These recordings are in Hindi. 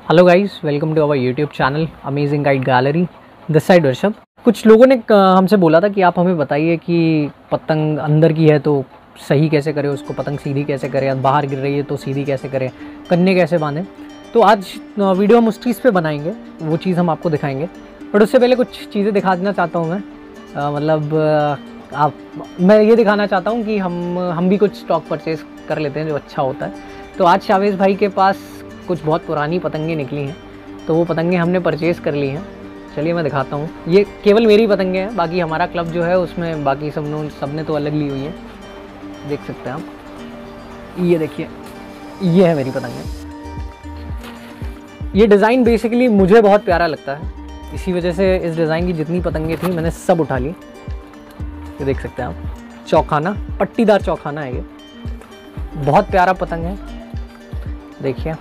Hello guys, welcome to our YouTube channel amazing guide gallery. This side Varshabh. कुछ लोगों ने हमसे बोला था कि आप हमें बताइए कि पतंग अंदर की है तो सही कैसे करें, उसको पतंग सीधी कैसे करें, बाहर गिर रही है तो सीधी कैसे करें, कन्ने कैसे बांधें। तो आज वीडियो हम उस चीज़ पे बनाएंगे, वो चीज़ हम आपको दिखाएंगे। बट उससे पहले कुछ चीज़ें दिखा देना चाहता हूँ मैं ये दिखाना चाहता हूँ कि हम भी कुछ स्टॉक परचेज़ कर लेते हैं जो अच्छा होता है। तो आज शावेज़ भाई के पास कुछ बहुत पुरानी पतंगें निकली हैं, तो वो पतंगें हमने परचेज़ कर ली हैं। चलिए मैं दिखाता हूँ। ये केवल मेरी पतंगें हैं, बाकी हमारा क्लब जो है उसमें बाकी सब ने तो अलग ली हुई है। देख सकते हैं आप, ये देखिए, ये है मेरी पतंगें। ये डिज़ाइन बेसिकली मुझे बहुत प्यारा लगता है, इसी वजह से इस डिज़ाइन की जितनी पतंगें थी मैंने सब उठा ली। ये देख सकते हैं आप, चौखाना, पट्टीदार चौखाना है ये, बहुत प्यारा पतंग है। देखिए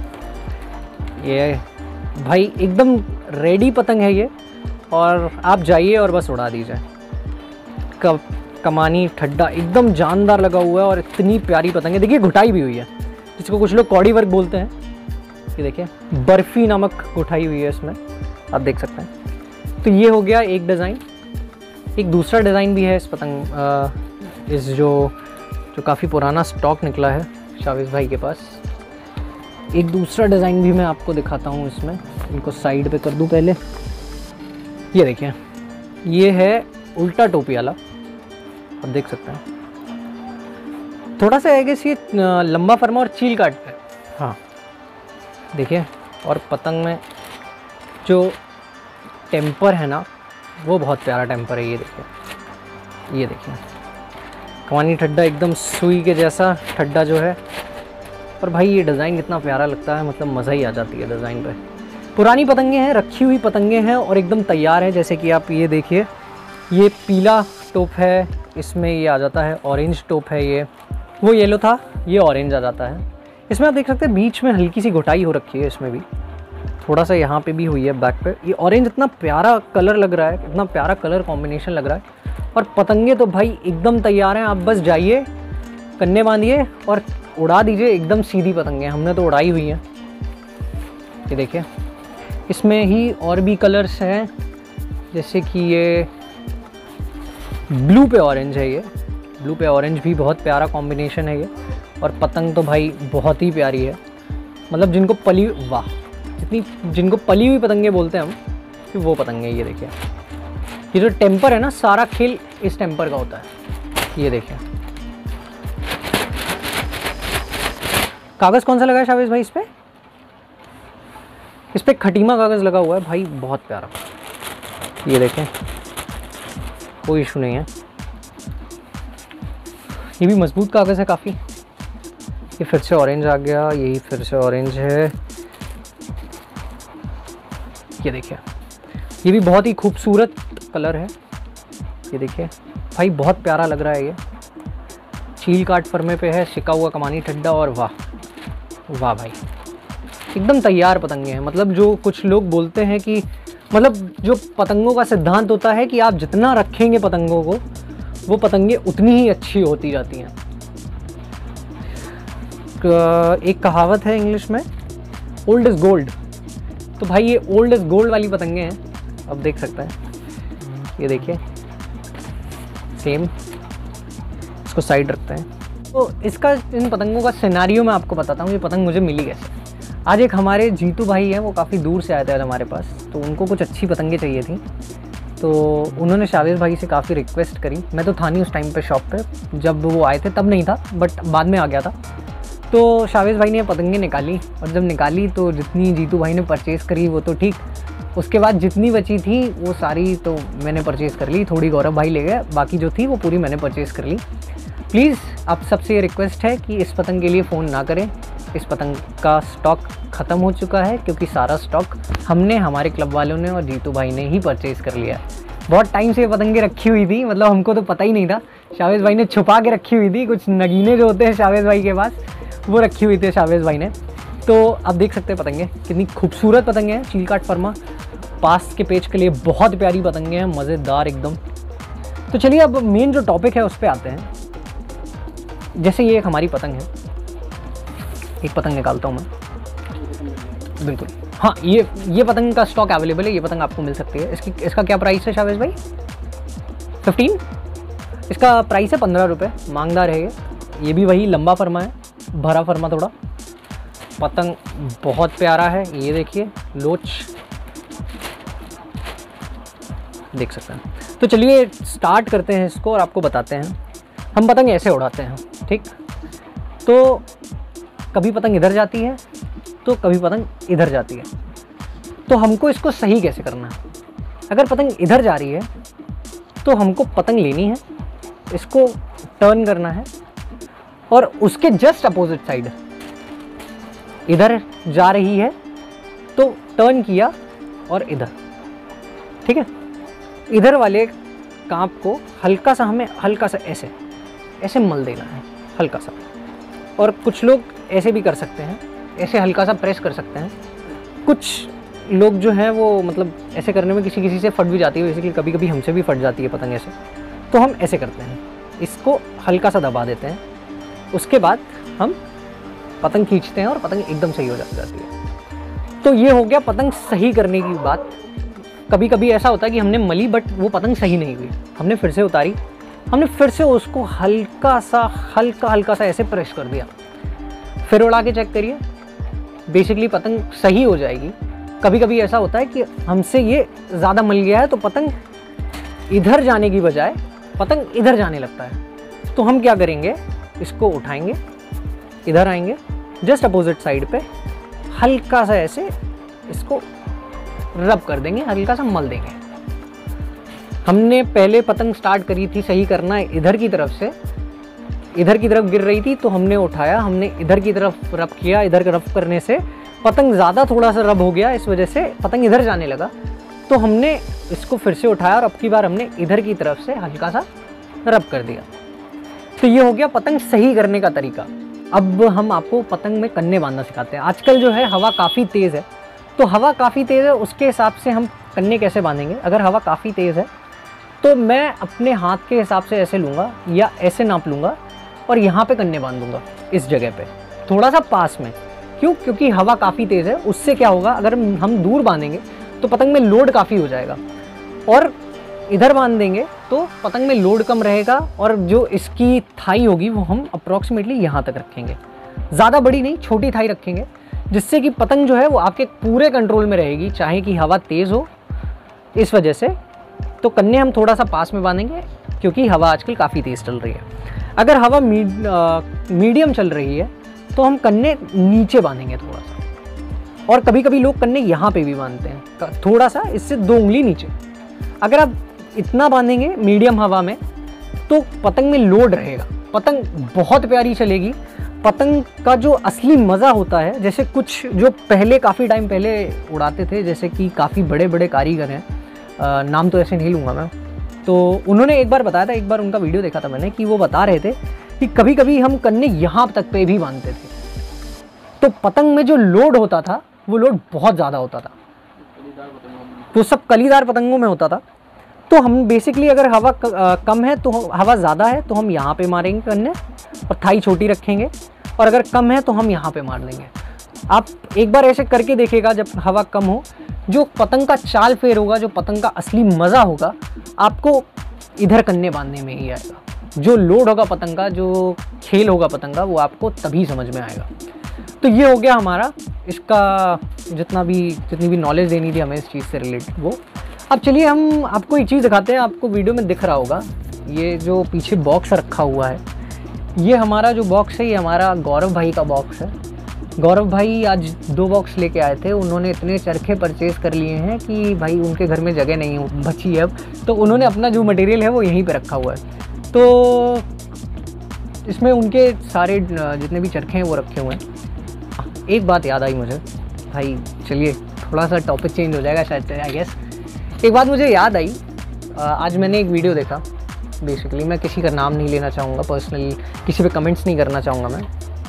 ये भाई एकदम रेडी पतंग है ये, और आप जाइए और बस उड़ा दीजिए। कमानी ठड्डा एकदम जानदार लगा हुआ है और इतनी प्यारी पतंग है। देखिए घुटाई भी हुई है, जिसको कुछ लोग कौड़ी वर्क बोलते हैं। ये देखिए बर्फ़ी नमक घुटाई हुई है इसमें, आप देख सकते हैं। तो ये हो गया एक डिज़ाइन। एक दूसरा डिज़ाइन भी है इस पतंग, इस जो काफ़ी पुराना स्टॉक निकला है शावेज़ भाई के पास। एक दूसरा डिज़ाइन भी मैं आपको दिखाता हूँ इसमें। इनको साइड पे कर दूँ पहले। ये देखिए, ये है उल्टा टोपी वाला, आप देख सकते हैं। थोड़ा सा है कि ये लंबा फरमा और चील काट है। हाँ देखिए, और पतंग में जो टेम्पर है ना, वो बहुत प्यारा टेम्पर है। ये देखिए कमानी ठड्डा, एकदम सुई के जैसा ठड्डा जो है। और भाई ये डिज़ाइन इतना प्यारा लगता है, मतलब मज़ा ही आ जाती है डिज़ाइन पे। पुरानी पतंगें हैं, रखी हुई पतंगें हैं और एकदम तैयार है। जैसे कि आप ये देखिए, ये पीला टोप है, इसमें ये आ जाता है ऑरेंज टोप है। ये वो येलो था, ये ऑरेंज आ जाता है। इसमें आप देख सकते हैं बीच में हल्की सी घुटाई हो रखी है, इसमें भी थोड़ा सा यहाँ पे भी हुई है बैक पे। ये ऑरेंज इतना प्यारा कलर लग रहा है, इतना प्यारा कलर कॉम्बिनेशन लग रहा है। और पतंगे तो भाई एकदम तैयार हैं, आप बस जाइए, कन्ने बांधिए और उड़ा दीजिए। एकदम सीधी पतंगे, हमने तो उड़ाई हुई हैं। ये देखिए, इसमें ही और भी कलर्स हैं, जैसे कि ये ब्लू पे ऑरेंज है। ये ब्लू पे ऑरेंज भी बहुत प्यारा कॉम्बिनेशन है ये। और पतंग तो भाई बहुत ही प्यारी है, मतलब जिनको पली हुई पतंगे बोलते हैं हम, कि वो पतंगे। ये देखिए, ये जो टेम्पर है ना, सारा खेल इस टेम्पर का होता है। ये देखिए, कागज़ कौन सा लगा है शावेज़ भाई इस पे खटीमा कागज़ लगा हुआ है भाई, बहुत प्यारा। ये देखें, कोई इशू नहीं है। ये भी मजबूत कागज़ है काफ़ी। ये फिर से ऑरेंज आ गया, यही फिर से ऑरेंज है। ये देखिए, ये भी बहुत ही खूबसूरत कलर है। ये देखिए भाई, बहुत प्यारा लग रहा है ये। चील काट फरमे पे है, सिका हुआ कमानी ठड्डा, और वाह भाई, एकदम तैयार पतंगे हैं। मतलब जो कुछ लोग बोलते हैं कि, मतलब जो पतंगों का सिद्धांत होता है कि आप जितना रखेंगे पतंगों को, वो पतंगे उतनी ही अच्छी होती जाती हैं। एक कहावत है इंग्लिश में, ओल्ड इज़ गोल्ड। तो भाई ये ओल्ड इज़ गोल्ड वाली पतंगे हैं, अब देख सकते हैं। ये देखिए सेम, इसको साइड रखते हैं। तो इसका, इन पतंगों का सिनेरियो मैं आपको बताता हूँ। ये पतंग मुझे मिली कैसे। आज एक हमारे जीतू भाई हैं, वो काफ़ी दूर से आए थे आज हमारे पास, तो उनको कुछ अच्छी पतंगें चाहिए थी। तो उन्होंने शावेज़ भाई से काफ़ी रिक्वेस्ट करी। मैं तो था नहीं उस टाइम पे शॉप पे, जब वो आए थे तब नहीं था, बट बाद में आ गया था। तो शावेज़ भाई ने पतंगें निकाली, और जब निकाली तो जितनी जीतू भाई ने परचेज़ करी वो तो ठीक, उसके बाद जितनी बची थी वो सारी तो मैंने परचेज़ कर ली। थोड़ी गौरव भाई ले गए, बाकी जो थी वो पूरी मैंने परचेज़ कर ली। प्लीज़ आप सबसे ये रिक्वेस्ट है कि इस पतंग के लिए फ़ोन ना करें। इस पतंग का स्टॉक ख़त्म हो चुका है, क्योंकि सारा स्टॉक हमने, हमारे क्लब वालों ने और जीतू भाई ने ही परचेज़ कर लिया है। बहुत टाइम से ये पतंगें रखी हुई थी, मतलब हमको तो पता ही नहीं था। शावेज़ भाई ने छुपा के रखी हुई थी, कुछ नगीने जो होते हैं शावेज़ भाई के पास, वो रखी हुई थी शावेज़ भाई ने। तो आप देख सकते हैं पतंगे कितनी खूबसूरत पतंगे हैं। चील काट फरमा, पास के पेज के लिए बहुत प्यारी पतंगे हैं, मज़ेदार एकदम। तो चलिए अब मेन जो टॉपिक है उस पर आते हैं। जैसे ये एक हमारी पतंग है, एक पतंग निकालता हूँ मैं, बिल्कुल हाँ, ये पतंग का स्टॉक अवेलेबल है, ये पतंग आपको मिल सकती है। इसका क्या प्राइस है शावेश भाई? 15? इसका प्राइस है 15 रुपये, मांगदार है ये भी वही लंबा फरमा है, भरा फरमा थोड़ा। पतंग बहुत प्यारा है, ये देखिए लोच देख सकते हैं। तो चलिए स्टार्ट करते हैं इसको और आपको बताते हैं। हम पतंग ऐसे उड़ाते हैं, ठीक? तो कभी पतंग इधर जाती है तो कभी पतंग इधर जाती है, तो हमको इसको सही कैसे करना है? अगर पतंग इधर जा रही है तो हमको पतंग लेनी है, इसको टर्न करना है और उसके जस्ट अपोजिट साइड इधर जा रही है तो टर्न किया और इधर, ठीक है? इधर वाले कांप को हल्का सा हमें हल्का सा ऐसे मल देना है, हल्का सा। और कुछ लोग ऐसे भी कर सकते हैं, ऐसे हल्का सा प्रेस कर सकते हैं। कुछ लोग जो हैं वो मतलब ऐसे करने में किसी से फट भी जाती है, बेसिकली कभी कभी हमसे भी फट जाती है पतंग ऐसे, तो हम ऐसे करते हैं, इसको हल्का सा दबा देते हैं। उसके बाद हम पतंग खींचते हैं और पतंग एकदम सही हो जाती है। तो ये हो गया पतंग सही करने की बात। कभी कभी ऐसा होता है कि हमने मली बट वो पतंग सही नहीं हुई, हमने फिर से उतारी, हमने फिर से उसको हल्का सा ऐसे प्रेस कर दिया, फिर उड़ा के चेक करिए, बेसिकली पतंग सही हो जाएगी। कभी कभी ऐसा होता है कि हमसे ये ज़्यादा मल गया है तो पतंग इधर जाने की बजाय पतंग इधर जाने लगता है। तो हम क्या करेंगे, इसको उठाएंगे, इधर आएंगे, जस्ट अपोजिट साइड पे हल्का सा ऐसे इसको रब कर देंगे, हल्का सा मल देंगे। हमने पहले पतंग स्टार्ट करी थी सही करना इधर की तरफ से, इधर की तरफ गिर रही थी तो हमने उठाया, हमने इधर की तरफ रब किया, इधर रब करने से पतंग ज़्यादा थोड़ा सा रब हो गया, इस वजह से पतंग इधर जाने लगा। तो हमने इसको फिर से उठाया और अब की बार हमने इधर की तरफ से हल्का सा रब कर दिया। तो ये हो गया पतंग सही करने का तरीका। अब हम आपको पतंग में कन्ने बांधना सिखाते हैं। आजकल जो है हवा काफ़ी तेज़ है, तो हवा काफ़ी तेज़ है उसके हिसाब से हम कन्ने कैसे बांधेंगे। अगर हवा काफ़ी तेज़ है तो मैं अपने हाथ के हिसाब से ऐसे लूँगा या ऐसे नाप लूँगा और यहाँ पे कन्ने बांध दूँगा, इस जगह पे थोड़ा सा पास में। क्यों? क्योंकि हवा काफ़ी तेज़ है, उससे क्या होगा, अगर हम दूर बांधेंगे तो पतंग में लोड काफ़ी हो जाएगा, और इधर बांध देंगे तो पतंग में लोड कम रहेगा। और जो इसकी थाई होगी वो हम अप्रॉक्सीमेटली यहाँ तक रखेंगे, ज़्यादा बड़ी नहीं, छोटी थाई रखेंगे, जिससे कि पतंग जो है वो आपके पूरे कंट्रोल में रहेगी, चाहे कि हवा तेज़ हो। इस वजह से तो कन्ने हम थोड़ा सा पास में बांधेंगे क्योंकि हवा आजकल काफ़ी तेज़ चल रही है। अगर हवा मीडियम चल रही है तो हम कन्ने नीचे बांधेंगे थोड़ा सा, और कभी कभी लोग कन्ने यहाँ पे भी बांधते हैं थोड़ा सा, इससे 2 उंगली नीचे। अगर आप इतना बांधेंगे मीडियम हवा में तो पतंग में लोड रहेगा, पतंग बहुत प्यारी चलेगी। पतंग का जो असली मज़ा होता है, जैसे कुछ जो पहले काफ़ी टाइम पहले उड़ाते थे, जैसे कि काफ़ी बड़े बड़े कारीगर हैं, नाम तो ऐसे नहीं लूँगा मैं, तो उन्होंने एक बार बताया था, एक बार उनका वीडियो देखा था मैंने, कि वो बता रहे थे कि कभी कभी हम कन्ने यहाँ तक पे भी बांधते थे, तो पतंग में जो लोड होता था वो लोड बहुत ज़्यादा होता था, तो सब कलीदार पतंगों में होता था। तो हम बेसिकली अगर हवा कम है तो हवा ज़्यादा है तो हम यहाँ पे मारेंगे कन्ने और थाई छोटी रखेंगे, और अगर कम है तो हम यहाँ पे मार लेंगे। आप एक बार ऐसे करके देखिएगा, जब हवा कम हो, जो पतंग का चाल फेर होगा, जो पतंग का असली मज़ा होगा, आपको इधर कन्ने बांधने में ही आएगा। जो लोड होगा पतंग का, जो खेल होगा पतंग का, वो आपको तभी समझ में आएगा। तो ये हो गया हमारा, इसका जितनी भी नॉलेज देनी थी हमें इस चीज़ से रिलेटेड वो। अब चलिए हम आपको एक चीज़ दिखाते हैं, आपको वीडियो में दिख रहा होगा, ये जो पीछे बॉक्स रखा हुआ है, ये हमारा जो बॉक्स है, ये हमारा गौरव भाई का बॉक्स है। गौरव भाई आज 2 बॉक्स लेके आए थे, उन्होंने इतने चरखे परचेज़ कर लिए हैं कि भाई उनके घर में जगह नहीं बची है अब, तो उन्होंने अपना जो मटेरियल है वो यहीं पे रखा हुआ है। तो इसमें उनके सारे जितने भी चरखे हैं वो रखे हुए हैं। एक बात याद आई मुझे भाई, चलिए थोड़ा सा टॉपिक चेंज हो जाएगा शायद, आई गेस। एक बात मुझे याद आई, आज मैंने एक वीडियो देखा, बेसिकली मैं किसी का नाम नहीं लेना चाहूँगा, पर्सनली किसी पे कमेंट्स नहीं करना चाहूँगा मैं।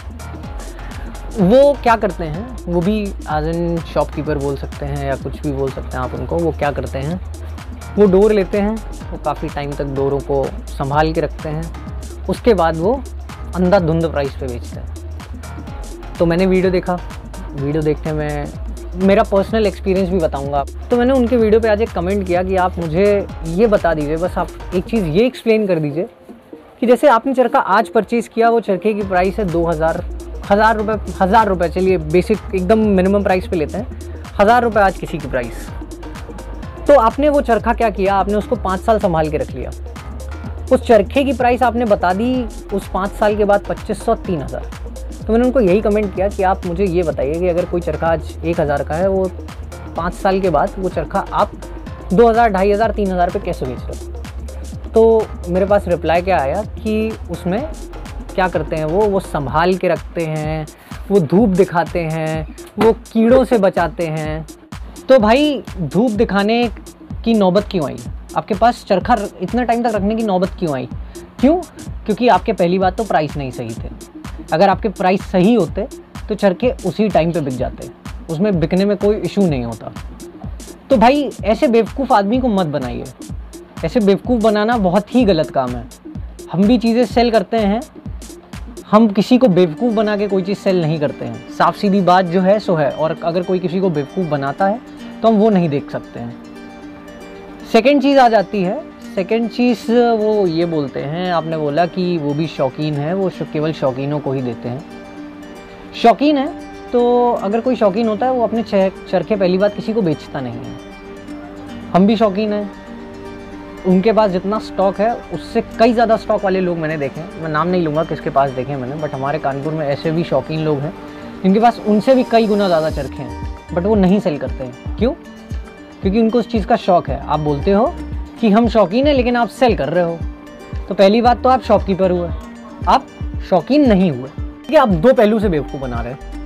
वो क्या करते हैं, वो भी एज एन शॉपकीपर बोल सकते हैं या कुछ भी बोल सकते हैं आप उनको। वो क्या करते हैं, वो डोर लेते हैं, वो काफ़ी टाइम तक डोरों को संभाल के रखते हैं, उसके बाद वो अंधाधुंध प्राइस पे बेचते हैं। तो मैंने वीडियो देखा, वीडियो देखने में मेरा पर्सनल एक्सपीरियंस भी बताऊंगा। तो मैंने उनके वीडियो पे आज एक कमेंट किया कि आप मुझे ये बता दीजिए, बस आप एक चीज़ ये एक्सप्लेन कर दीजिए कि जैसे आपने चरखा आज परचेज़ किया, वो चरखे की प्राइस है 1000 रुपये, चलिए बेसिक एकदम मिनिमम प्राइस पे लेते हैं, 1000 रुपये आज किसी की प्राइस। तो आपने वो चरखा क्या किया, आपने उसको 5 साल संभाल के रख लिया। उस चरखे की प्राइस आपने बता दी उस 5 साल के बाद 2500 3000। तो मैंने उनको यही कमेंट किया कि आप मुझे ये बताइए कि अगर कोई चरखा आज 1000 का है, वो 5 साल के बाद वो चरखा आप 2000 2500 3000 पे कैसे बेच रहे हो। तो मेरे पास रिप्लाई क्या आया कि उसमें क्या करते हैं, वो संभाल के रखते हैं, वो धूप दिखाते हैं, वो कीड़ों से बचाते हैं। तो भाई धूप दिखाने की नौबत क्यों आई? आपके पास चरखा इतना टाइम तक रखने की नौबत क्यों आई? क्यों? क्योंकि आपके पहली बात तो प्राइस नहीं सही थे। अगर आपके प्राइस सही होते तो चरखे उसी टाइम पे बिक जाते, उसमें बिकने में कोई इशू नहीं होता। तो भाई ऐसे बेवकूफ़ आदमी को मत बनाइए। ऐसे बेवकूफ़ बनाना बहुत ही गलत काम है। हम भी चीज़ें सेल करते हैं, हम किसी को बेवकूफ़ बना के कोई चीज़ सेल नहीं करते हैं। साफ सीधी बात जो है सो है, और अगर कोई किसी को बेवकूफ़ बनाता है तो हम वो नहीं देख सकते हैं। सेकंड चीज़ आ जाती है, सेकंड चीज़ वो ये बोलते हैं, आपने बोला कि वो भी शौकीन है, वो केवल शौकीनों को ही देते हैं। शौकीन है तो अगर कोई शौकीन होता है वो अपने चरखे पहली बात किसी को बेचता नहीं है। हम भी शौकीन हैं, उनके पास जितना स्टॉक है उससे कई ज़्यादा स्टॉक वाले लोग मैंने देखे हैं। मैं नाम नहीं लूँगा किसके पास देखे मैंने, बट हमारे कानपुर में ऐसे भी शौकीन लोग हैं जिनके पास उनसे भी कई गुना ज़्यादा चरखे हैं, बट वो नहीं सेल करते हैं। क्यों? क्योंकि उनको उस चीज़ का शौक़ है। आप बोलते हो कि हम शौकीन हैं लेकिन आप सेल कर रहे हो, तो पहली बात तो आप शॉपकीपर हुए, आप शौकीन नहीं हुए, कि आप दो पहलू से बेवकूफ़ बना रहे हैं।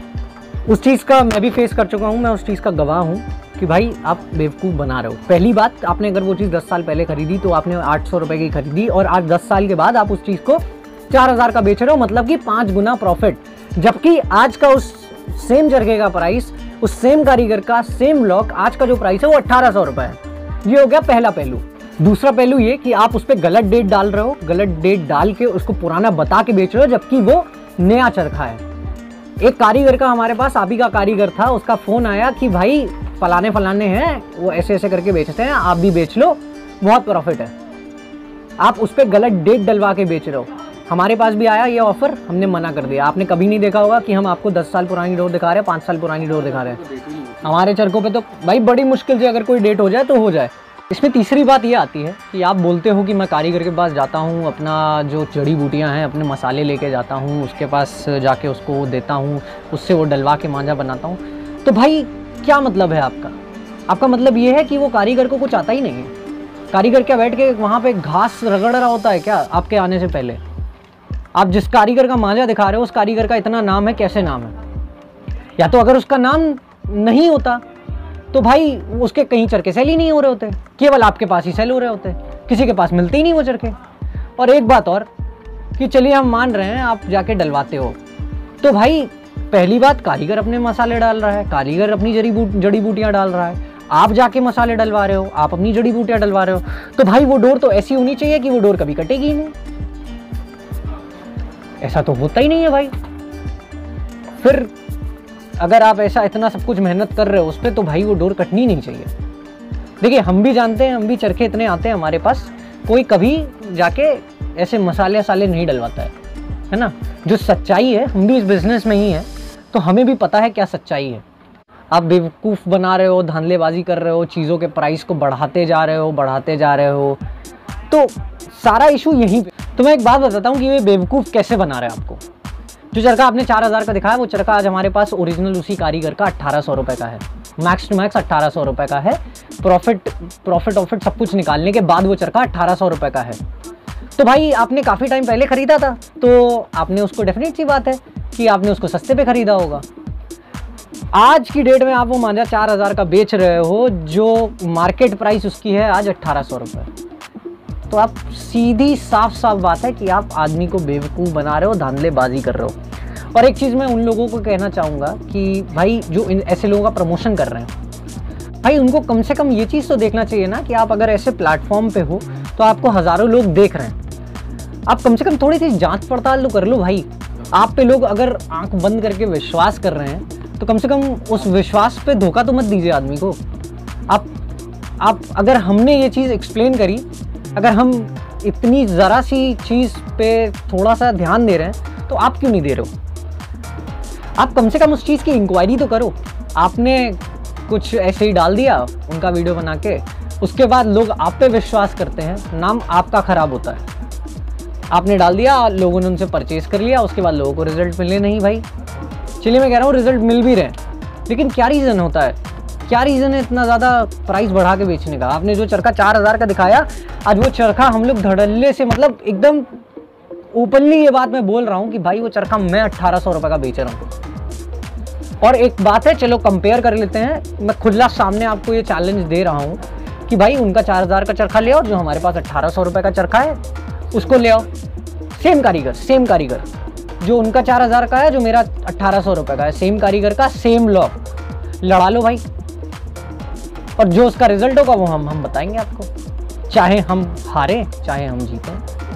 उस चीज़ का मैं भी फेस कर चुका हूँ, मैं उस चीज़ का गवाह हूँ कि भाई आप बेवकूफ़ बना रहे हो। पहली बात, आपने अगर वो चीज़ 10 साल पहले खरीदी तो आपने 800 रुपये की खरीदी, और आज 10 साल के बाद आप उस चीज़ को 4000 का बेच रहे हो, मतलब कि 5 गुना प्रॉफिट। जबकि आज का उस सेम चरखे का प्राइस, उस सेम कारीगर का सेम लॉक, आज का जो प्राइस है वो 1800 रुपये है। ये हो गया पहला पहलू। दूसरा पहलू ये कि आप उस पर गलत डेट डाल रहे हो, गलत डेट डाल के उसको पुराना बता के बेच रहे हो, जबकि वो नया चरखा है। एक कारीगर का हमारे पास, आप ही का कारीगर था, उसका फ़ोन आया कि भाई फलाने हैं, वो ऐसे ऐसे करके बेचते हैं, आप भी बेच लो, बहुत प्रॉफिट है। आप उस पर गलत डेट डलवा के बेच रहे हो। हमारे पास भी आया ये ऑफ़र, हमने मना कर दिया। आपने कभी नहीं देखा होगा कि हम आपको 10 साल पुरानी डोर दिखा रहे हैं, 5 साल पुरानी डोर दिखा रहे हैं। हमारे चरखों पे तो भाई बड़ी मुश्किल से अगर कोई डेट हो जाए तो हो जाए। इसमें तीसरी बात ये आती है कि आप बोलते हो कि मैं कारीगर के पास जाता हूँ, अपना जो जड़ी बूटियाँ हैं, अपने मसाले लेके जाता हूँ, उसके पास जाके उसको देता हूँ, उससे वो डलवा के मांझा बनाता हूँ। तो भाई क्या मतलब है आपका? आपका मतलब ये है कि वो कारीगर को कुछ आता ही नहीं है। कारीगर क्या बैठ के वहाँ पे घास रगड़ रहा होता है क्या आपके आने से पहले? आप जिस कारीगर का मांझा दिखा रहे हो उस कारीगर का इतना नाम है, कैसे नाम है? या तो अगर उसका नाम नहीं होता तो भाई उसके कहीं चरखे सेल ही नहीं हो रहे होते, केवल आपके पास ही सेल हो रहे होते, किसी के पास मिलते ही नहीं वो चरखे। और एक बात और कि चलिए हम मान रहे हैं आप जाके डलवाते हो, तो भाई पहली बात कारीगर अपने मसाले डाल रहा है, कारीगर अपनी जड़ी बूटियाँ डाल रहा है, आप जाके मसाले डलवा रहे हो, आप अपनी जड़ी बूटियाँ डलवा रहे हो, तो भाई वो डोर तो ऐसी होनी चाहिए कि वो डोर कभी कटेगी ही नहीं। ऐसा तो होता ही नहीं है भाई। फिर अगर आप ऐसा इतना सब कुछ मेहनत कर रहे हो उस पर, तो भाई वो डोर कटनी नहीं चाहिए। देखिए हम भी जानते हैं, हम भी चरखे इतने आते हैं हमारे पास, कोई कभी जाके ऐसे मसाले वसाले नहीं डलवाता है ना। जो सच्चाई है, हम भी इस बिजनेस में ही हैं, तो हमें भी पता है क्या सच्चाई है। आप बेवकूफ़ बना रहे हो, धांधलेबाजी कर रहे हो, चीज़ों के प्राइस को बढ़ाते जा रहे हो, तो सारा इशू यहीं पे। तो मैं एक बात बताता हूँ कि ये बेवकूफ़ कैसे बना रहे हैं आपको। जो चरखा आपने 4000 का दिखाया, वो चरखा आज हमारे पास ओरिजिनल उसी कारीगर का 1800 रुपये का है, मैक्स टू मैक्स 1800 रुपये का है। प्रॉफिट सब कुछ निकालने के बाद वो चरखा 1800 रुपये का है। तो भाई आपने काफ़ी टाइम पहले ख़रीदा था, तो आपने उसको, डेफिनेट सी बात है कि आपने उसको सस्ते पे ख़रीदा होगा। आज की डेट में आप वो मांझा 4000 का बेच रहे हो, जो मार्केट प्राइस उसकी है आज 1800 रुपये। तो आप सीधी साफ बात है कि आप आदमी को बेवकूफ़ बना रहे हो, धांधलेबाजी कर रहे हो। और एक चीज़ मैं उन लोगों को कहना चाहूँगा कि भाई जो ऐसे लोगों का प्रमोशन कर रहे हैं, भाई उनको कम से कम ये चीज़ तो देखना चाहिए ना कि आप अगर ऐसे प्लेटफॉर्म पे हो तो आपको हज़ारों लोग देख रहे हैं, आप कम से कम थोड़ी सी जांच पड़ताल तो कर लो भाई। आप पे लोग अगर आंख बंद करके विश्वास कर रहे हैं तो कम से कम उस विश्वास पे धोखा तो मत दीजिए आदमी को। आप अगर हमने ये चीज़ एक्सप्लेन करी, अगर हम इतनी ज़रा सी चीज़ पे थोड़ा सा ध्यान दे रहे हैं तो आप क्यों नहीं दे रहे हो? आप कम से कम उस चीज़ की इंक्वायरी तो करो। आपने कुछ ऐसे ही डाल दिया उनका वीडियो बना के, उसके बाद लोग आप पे विश्वास करते हैं, नाम आपका ख़राब होता है। आपने डाल दिया, लोगों ने उनसे परचेज़ कर लिया, उसके बाद लोगों को रिजल्ट मिले नहीं भाई। चलिए मैं कह रहा हूँ रिजल्ट मिल भी रहे हैं, लेकिन क्या रीज़न होता है, क्या रीज़न है इतना ज़्यादा प्राइस बढ़ा के बेचने का? आपने जो चरखा 4000 का दिखाया, आज वो चरखा हम लोग धड़ल्ले से, मतलब एकदम ओपनली ये बात मैं बोल रहा हूँ कि भाई वो चरखा मैं 1800 रुपये का बेच रहा हूँ। और एक बात है, चलो कंपेयर कर लेते हैं, मैं खुला सामने आपको ये चैलेंज दे रहा हूँ कि भाई उनका 4000 का चरखा ले आओ, जो हमारे पास 1800 रुपये का चरखा है उसको ले आओ। सेम कारीगर जो उनका 4000 का है, जो मेरा 1800 रुपये का है, सेम कारीगर का सेम लॉक, लड़ा लो भाई। और जो उसका रिजल्ट होगा वो हम बताएंगे आपको, चाहे हम हारें चाहे हम जीतें।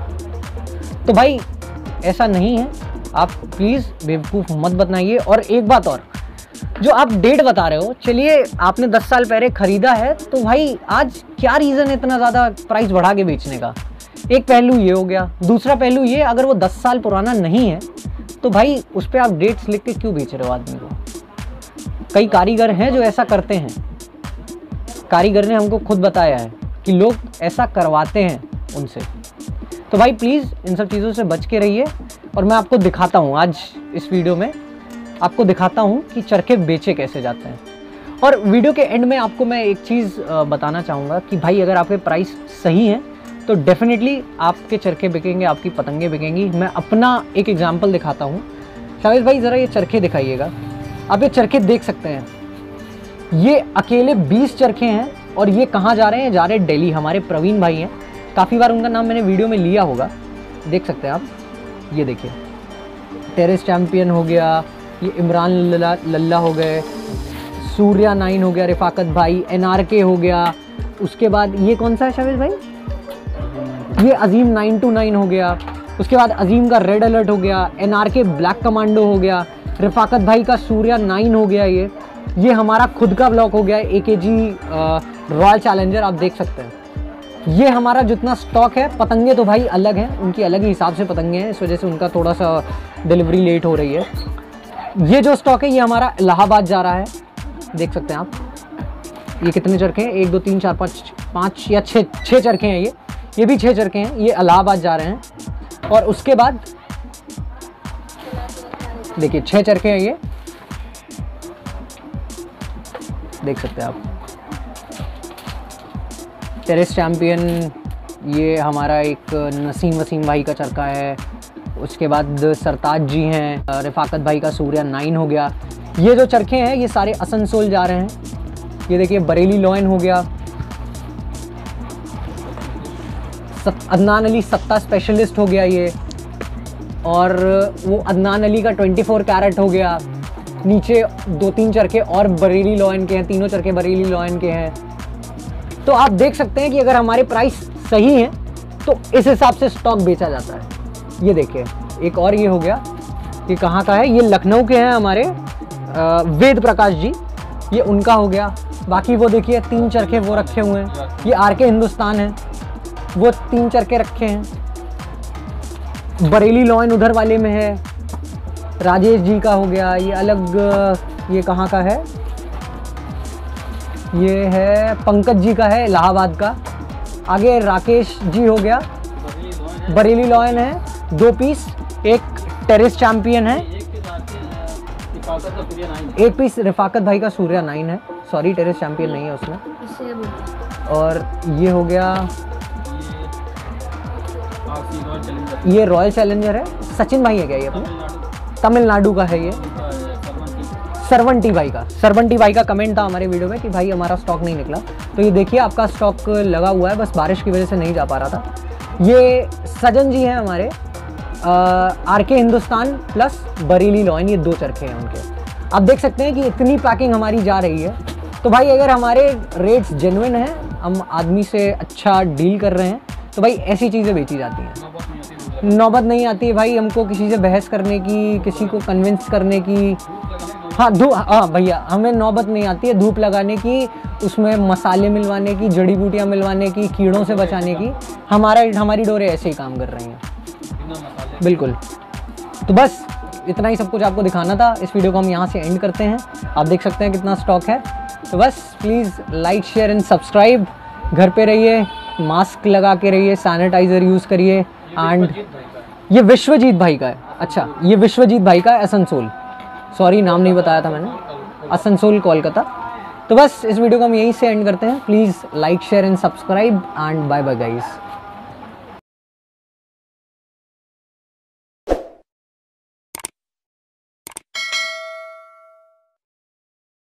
तो भाई ऐसा नहीं है, आप प्लीज़ बेवकूफ़ मत बनाइए। और एक बात और, जो आप डेट बता रहे हो, चलिए आपने 10 साल पहले ख़रीदा है तो भाई आज क्या रीज़न है इतना ज़्यादा प्राइस बढ़ा के बेचने का? एक पहलू ये हो गया। दूसरा पहलू ये, अगर वो 10 साल पुराना नहीं है तो भाई उस पर आप डेट्स लिख के क्यों बेच रहे हो आदमी को? कई कारीगर हैं जो ऐसा करते हैं, कारीगर ने हमको खुद बताया है कि लोग ऐसा करवाते हैं उनसे। तो भाई प्लीज़ इन सब चीज़ों से बच के रहिए। और मैं आपको दिखाता हूँ आज इस वीडियो में, आपको दिखाता हूँ कि चरखे बेचे कैसे जाते हैं। और वीडियो के एंड में आपको मैं एक चीज़ बताना चाहूँगा कि भाई अगर आपके प्राइस सही हैं तो डेफिनेटली आपके चरखे बिकेंगे, आपकी पतंगे बिकेंगी। मैं अपना एक एग्जांपल दिखाता हूँ। शाहिद भाई ज़रा ये चरखे दिखाइएगा। आप ये चरखे देख सकते हैं, ये अकेले 20 चरखे हैं और ये कहाँ जा रहे हैं? जा रहे हैं दिल्ली। हमारे प्रवीण भाई हैं, काफ़ी बार उनका नाम मैंने वीडियो में लिया होगा, देख सकते हैं आप। ये देखिए, टेरेस चैम्पियन हो गया, ये इमरान लल्ला हो गए, सूर्या 9 हो गया, रिफाकत भाई, NRK हो गया। उसके बाद ये कौन सा है शाहिद भाई? ये अजीम 929 हो गया। उसके बाद अजीम का रेड अलर्ट हो गया, NRK ब्लैक कमांडो हो गया, रिफाकत भाई का सूर्या 9 हो गया। ये हमारा खुद का ब्लॉक हो गया, AKG रॉयल चैलेंजर, आप देख सकते हैं। ये हमारा जितना स्टॉक है, पतंगे तो भाई अलग हैं, उनकी अलग ही हिसाब से पतंगे हैं, इस वजह से उनका थोड़ा सा डिलीवरी लेट हो रही है। ये जो स्टॉक है ये हमारा इलाहाबाद जा रहा है, देख सकते हैं आप। ये कितने चरखे हैं? 1 2 3 4 5 या 6 चरखे हैं। ये भी 6 चरखे हैं, ये इलाहाबाद जा रहे हैं। और उसके बाद देखिए 6 चरखे हैं, ये देख सकते हैं आप। टेरेस चैम्पियन, ये हमारा एक नसीम वसीम भाई का चरखा है। उसके बाद सरताज जी हैं, रिफाकत भाई का सूर्या 9 हो गया। ये जो चरखे हैं ये सारे असनसोल जा रहे हैं। ये देखिए बरेली लॉयन हो गया, अदनान अली सत्ता स्पेशलिस्ट हो गया ये। और वो अदनान अली का 24 कैरेट हो गया। नीचे 2-3 चरखे और बरेली लॉयन के हैं, तीनों चरखे बरेली लॉयन के हैं। तो आप देख सकते हैं कि अगर हमारे प्राइस सही हैं तो इस हिसाब से स्टॉक बेचा जाता है। ये देखिए एक और ये हो गया, ये कहाँ का है? ये लखनऊ के हैं हमारे वेद प्रकाश जी, ये उनका हो गया। बाकी वो देखिए 3 चरखे वो रखे हुए हैं, ये RK हिंदुस्तान है, वो 3 चरखे रखे हैं। बरेली लॉयन उधर वाले में है, राजेश जी का हो गया, ये अलग, ये कहाँ का है? ये है पंकज जी का है, इलाहाबाद का। आगे राकेश जी हो गया, बरेली लॉयन है 2 पीस। एक टेरेस चैम्पियन है, 1 पीस रिफाकत भाई का सूर्या 9 है। सॉरी टेरेस चैम्पियन नहीं है उसमें। और ये हो गया, ये रॉयल चैलेंजर है। सचिन भाई है क्या ये? अपने तमिलनाडु का है ये। सरवंटी भाई का कमेंट था हमारे वीडियो में कि भाई हमारा स्टॉक नहीं निकला। तो ये देखिए आपका स्टॉक लगा हुआ है, बस बारिश की वजह से नहीं जा पा रहा था। ये सजन जी हैं हमारे, RK Hindustan plus Bareilly lion, ये 2 चरखे हैं उनके। आप देख सकते हैं कि इतनी पैकिंग हमारी जा रही है। तो भाई अगर हमारे रेट्स जेन्युइन हैं, हम आदमी से अच्छा डील कर रहे हैं, तो भाई ऐसी चीज़ें बेची जाती हैं। नौबत नहीं आती है भाई हमको किसी से बहस करने की, किसी को कन्विंस करने की। हाँ हाँ भैया, हमें नौबत नहीं आती है धूप लगाने की, उसमें मसाले मिलवाने की, जड़ी बूटियाँ मिलवाने की, कीड़ों से बचाने की। हमारी डोरें ऐसे ही काम कर रही हैं बिल्कुल। तो बस इतना ही सब कुछ आपको दिखाना था। इस वीडियो को हम यहाँ से एंड करते हैं। आप देख सकते हैं कितना स्टॉक है। तो बस please like share and subscribe. घर पे रहिए, मास्क लगा के रहिए, सैनिटाइज़र यूज़ करिए। एंड ये विश्वजीत भाई का है। अच्छा, ये विश्वजीत भाई का है, आसनसोल। सॉरी नाम नहीं बताया था मैंने, आसनसोल कोलकाता। तो बस इस वीडियो को हम यहीं से एंड करते हैं। Please like share and subscribe and bye bye guys.